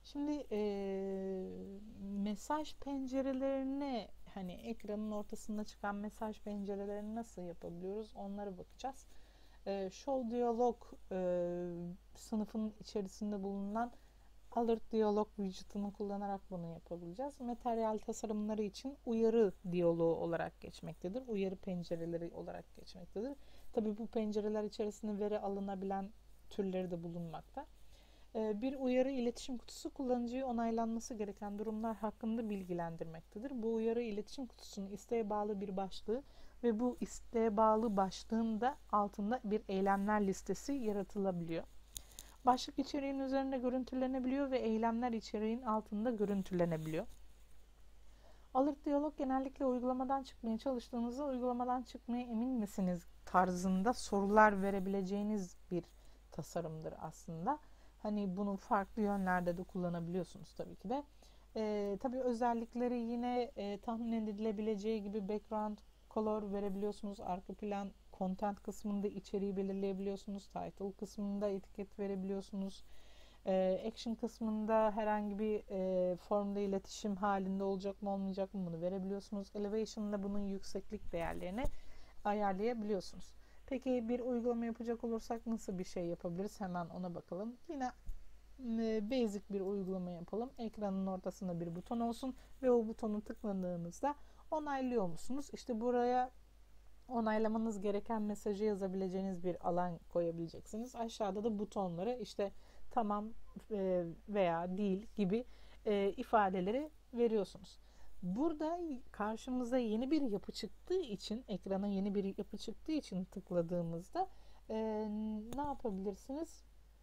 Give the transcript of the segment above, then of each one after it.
Şimdi mesaj pencerelerine, hani ekranın ortasında çıkan mesaj pencerelerini nasıl yapabiliyoruz onlara bakacağız. Show Dialog sınıfın içerisinde bulunan Alert Dialog widget'ını kullanarak bunu yapabileceğiz. Materyal tasarımları için uyarı diyaloğu olarak geçmektedir. Uyarı pencereleri olarak geçmektedir. Tabii bu pencereler içerisinde veri alınabilen türleri de bulunmakta. Bir uyarı iletişim kutusu kullanıcıyı onaylanması gereken durumlar hakkında bilgilendirmektedir. Bu uyarı iletişim kutusunun isteğe bağlı bir başlığı ve bu isteğe bağlı başlığın da altında bir eylemler listesi yaratılabiliyor. Başlık içeriğin üzerinde görüntülenebiliyor ve eylemler içeriğin altında görüntülenebiliyor. Alert diyalog genellikle uygulamadan çıkmaya çalıştığınızda uygulamadan çıkmaya emin misiniz tarzında sorular verebileceğiniz bir tasarımdır aslında. Hani bunu farklı yönlerde de kullanabiliyorsunuz tabii ki de. Tabii özellikleri yine tahmin edilebileceği gibi background color verebiliyorsunuz. Arka plan content kısmında içeriği belirleyebiliyorsunuz. Title kısmında etiket verebiliyorsunuz. Action kısmında herhangi bir formda iletişim halinde olacak mı olmayacak mı bunu verebiliyorsunuz. Elevation'da bunun yükseklik değerlerini ayarlayabiliyorsunuz. Peki bir uygulama yapacak olursak nasıl bir şey yapabiliriz? Hemen ona bakalım. Yine basic bir uygulama yapalım. Ekranın ortasında bir buton olsun ve o butonu tıkladığınızda onaylıyor musunuz? İşte buraya onaylamanız gereken mesajı yazabileceğiniz bir alan koyabileceksiniz. Aşağıda da butonları işte tamam veya değil gibi ifadeleri veriyorsunuz. Burada karşımıza yeni bir yapı çıktığı için, ekrana yeni bir yapı çıktığı için tıkladığımızda ne yapabilirsiniz?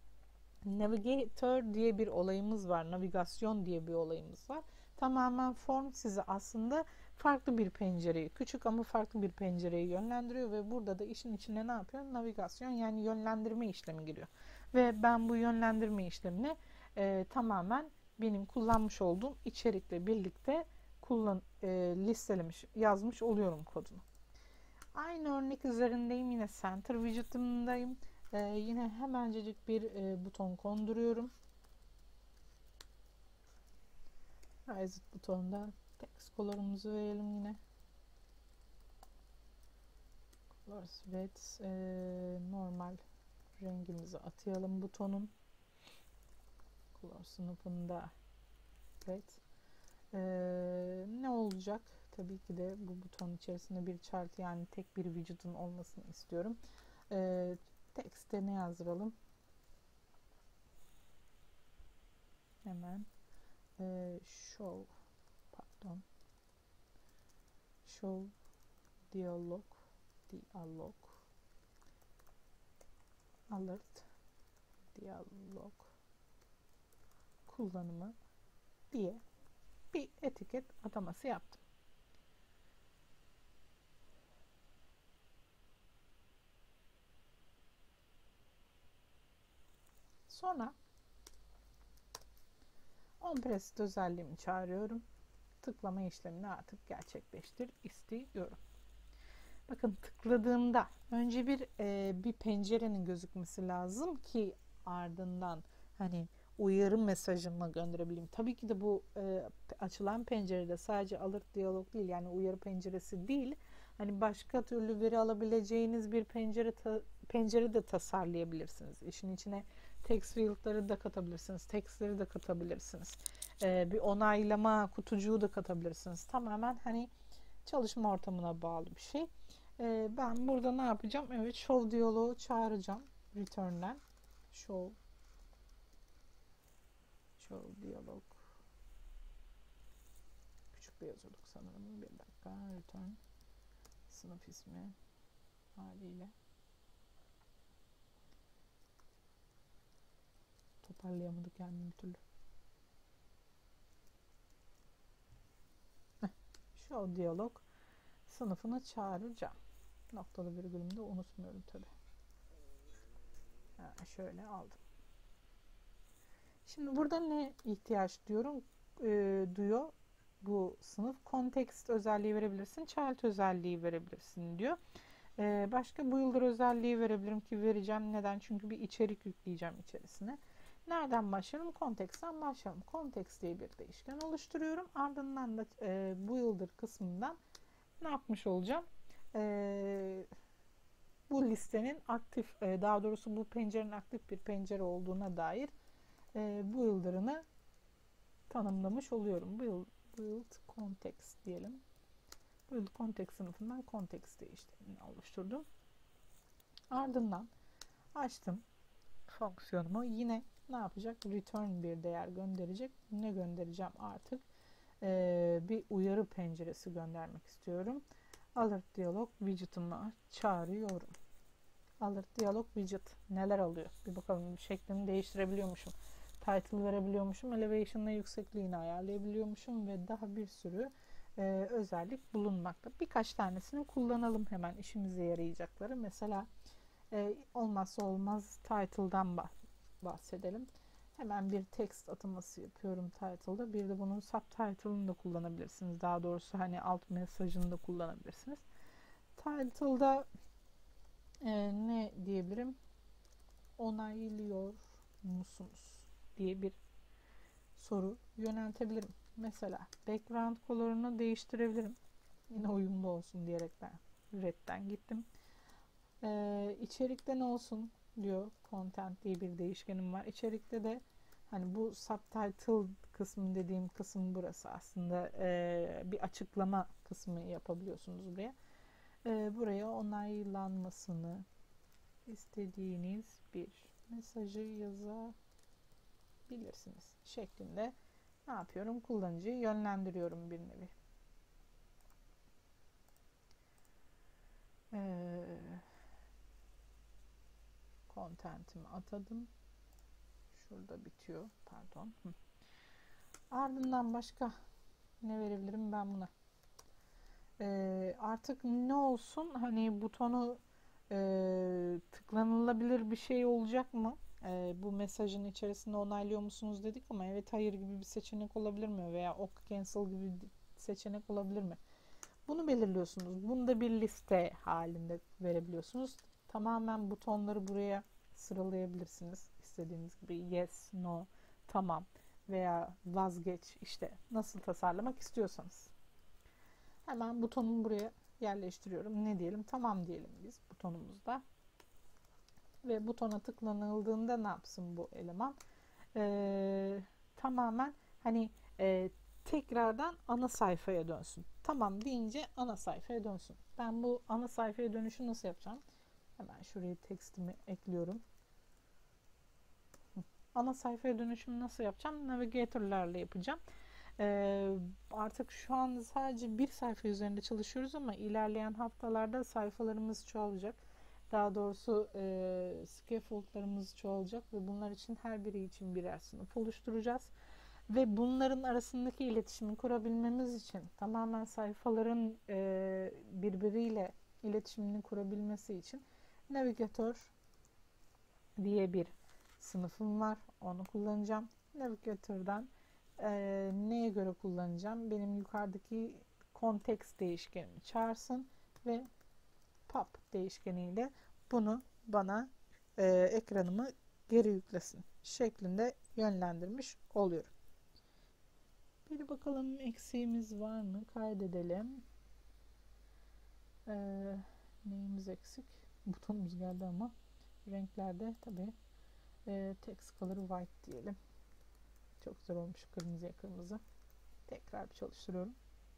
Navigator diye bir olayımız var. Navigasyon diye bir olayımız var. Tamamen form sizi aslında farklı bir pencereyi, küçük ama farklı bir pencereyi yönlendiriyor ve burada da işin içine ne yapıyor? Navigasyon, yani yönlendirme işlemi giriyor. Ve ben bu yönlendirme işlemini tamamen benim kullanmış olduğum içerikle birlikte listelemiş, yazmış oluyorum kodunu. Aynı örnek üzerindeyim. Yine Center widget'ımdayım. Yine hemencecik bir buton konduruyorum. Exit butonunda text color'umuzu verelim yine. Colors red. Normal rengimizi atayalım butonun. Color sınıfında red. Ne olacak? Tabii ki de bu buton içerisinde bir chart, yani tek bir widget'ın olmasını istiyorum. Text'e ne yazdıralım? Hemen show dialog alert dialog kullanımı diye bir etiket ataması yaptım. Sonra on-preset özelliğimi çağırıyorum. Tıklama işlemini artık gerçekleştir istiyorum. Bakın tıkladığımda önce bir pencerenin gözükmesi lazım ki ardından hani uyarı mesajımı gönderebileyim. Tabii ki de bu açılan pencerede sadece alert diyalog değil, yani uyarı penceresi değil. Hani başka türlü veri alabileceğiniz bir pencere de tasarlayabilirsiniz. İşin içine text field'ları da katabilirsiniz. Text'leri de katabilirsiniz. Bir onaylama kutucuğu da katabilirsiniz. Tamamen hani çalışma ortamına bağlı bir şey. Ben burada ne yapacağım? Evet, show diyaloğu çağıracağım. Return'den. Show diyalog. Küçük bir yazıyorduk sanırım. Bir dakika. Return. Sınıf ismi haliyle. Toparlayamadık yani bir türlü. Show diyalog sınıfını çağıracağım. Noktalı virgülümü de unutmuyorum tabi. Şöyle aldım. Şimdi burada ne ihtiyaç duyuyor bu sınıf? Context özelliği verebilirsin, child özelliği verebilirsin diyor. Başka builder özelliği verebilirim ki vereceğim. Neden? Çünkü bir içerik yükleyeceğim içerisine. Nereden başlıyorum? Context'ten başlıyorum. Context diye bir değişken oluşturuyorum. Ardından da builder kısmından ne yapmış olacağım? Bu listenin aktif, daha doğrusu bu pencerenin aktif bir pencere olduğuna dair builder'ını tanımlamış oluyorum. Build context diyelim. Build context sınıfından context değişkenini oluşturdum. Ardından açtım fonksiyonumu. Yine ne yapacak? Return bir değer gönderecek. Ne göndereceğim artık? Bir uyarı penceresi göndermek istiyorum. Alert Dialog widget'ımı çağırıyorum. Alert Dialog widget neler alıyor? Bir bakalım, şeklini değiştirebiliyormuşum. Title verebiliyormuşum. Elevation'la yüksekliğini ayarlayabiliyormuşum ve daha bir sürü özellik bulunmakta. Birkaç tanesini kullanalım hemen, işimize yarayacakları. Mesela olmazsa olmaz title'dan bahsedelim. Hemen bir text ataması yapıyorum title'da. Bir de bunun subtitle'ını da kullanabilirsiniz. Daha doğrusu hani alt mesajını da kullanabilirsiniz. Title'da ne diyebilirim? Onaylıyor musunuz diye bir soru yöneltebilirim. Mesela background color'ını değiştirebilirim. Yine uyumlu olsun diyerekten red'den gittim. İçerikte ne olsun diyor. Content diye bir değişkenim var. İçerikte de hani bu subtitle kısmı dediğim kısım burası aslında, bir açıklama kısmı yapabiliyorsunuz buraya. Buraya onaylanmasını istediğiniz bir mesajı yazabilirsiniz şeklinde ne yapıyorum? Kullanıcıyı yönlendiriyorum bir nevi. Content'imi atadım. Şurada bitiyor. Pardon. Ardından başka ne verebilirim ben buna? Artık ne olsun? Hani butonu tıklanılabilir bir şey olacak mı? Bu mesajın içerisinde onaylıyor musunuz dedik ama evet hayır gibi bir seçenek olabilir mi? Veya ok cancel gibi bir seçenek olabilir mi? Bunu belirliyorsunuz. Bunu da bir liste halinde verebiliyorsunuz. Tamamen butonları buraya sıralayabilirsiniz. İstediğiniz gibi yes, no, tamam veya vazgeç, işte nasıl tasarlamak istiyorsanız. Hemen butonumu buraya yerleştiriyorum. Ne diyelim? Tamam diyelim biz butonumuzda. Ve butona tıklanıldığında ne yapsın bu eleman? Tamamen hani tekrardan ana sayfaya dönsün. Tamam deyince ana sayfaya dönsün. Ben bu ana sayfaya dönüşü nasıl yapacağım? Hemen şuraya tekstimi ekliyorum. Ana sayfaya dönüşümü nasıl yapacağım? Navigator'larla yapacağım. Artık şu an sadece bir sayfa üzerinde çalışıyoruz ama ilerleyen haftalarda sayfalarımız çoğalacak. Daha doğrusu scaffoldlarımız çoğalacak ve bunlar için her biri için birer sınıf oluşturacağız. Ve bunların arasındaki iletişimi kurabilmemiz için tamamen sayfaların birbiriyle iletişimini kurabilmesi için Navigator diye bir sınıfım var. Onu kullanacağım. Navigator'dan neye göre kullanacağım? Benim yukarıdaki context değişkenini çağırsın ve pop değişkeniyle bunu bana ekranımı geri yüklesin şeklinde yönlendirmiş oluyorum. Bir bakalım eksiğimiz var mı? Kaydedelim. Neyimiz eksik? Butonumuz geldi ama renklerde tabii text color white diyelim. Çok güzel olmuş, kırmızıya kırmızı. Tekrar bir çalıştırıyorum.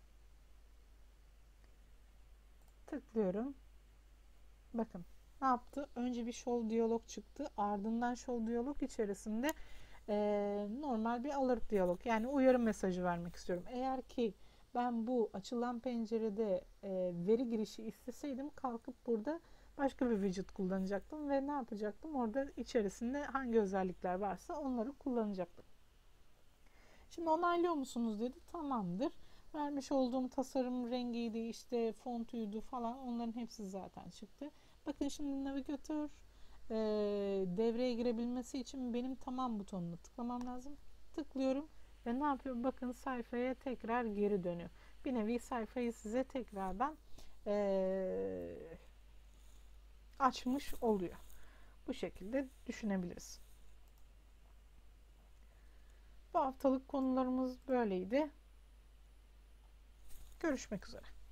Tıklıyorum. Bakın ne yaptı? Önce bir show diyalog çıktı. Ardından show diyalog içerisinde normal bir alert diyalog, yani uyarı mesajı vermek istiyorum. Eğer ki ben bu açılan pencerede veri girişi isteseydim kalkıp burada başka bir widget kullanacaktım ve ne yapacaktım? Orada içerisinde hangi özellikler varsa onları kullanacaktım. Şimdi onaylıyor musunuz dedi. Tamamdır. Vermiş olduğum tasarım rengiydi, işte fontuydu falan, onların hepsi zaten çıktı. Bakın şimdi navigatör devreye girebilmesi için benim tamam butonuna tıklamam lazım. Tıklıyorum ve ne yapıyor? Bakın sayfaya tekrar geri dönüyor. Bir nevi sayfayı size tekrardan açmış oluyor. Bu şekilde düşünebiliriz. haftalık konularımız böyleydi. Görüşmek üzere.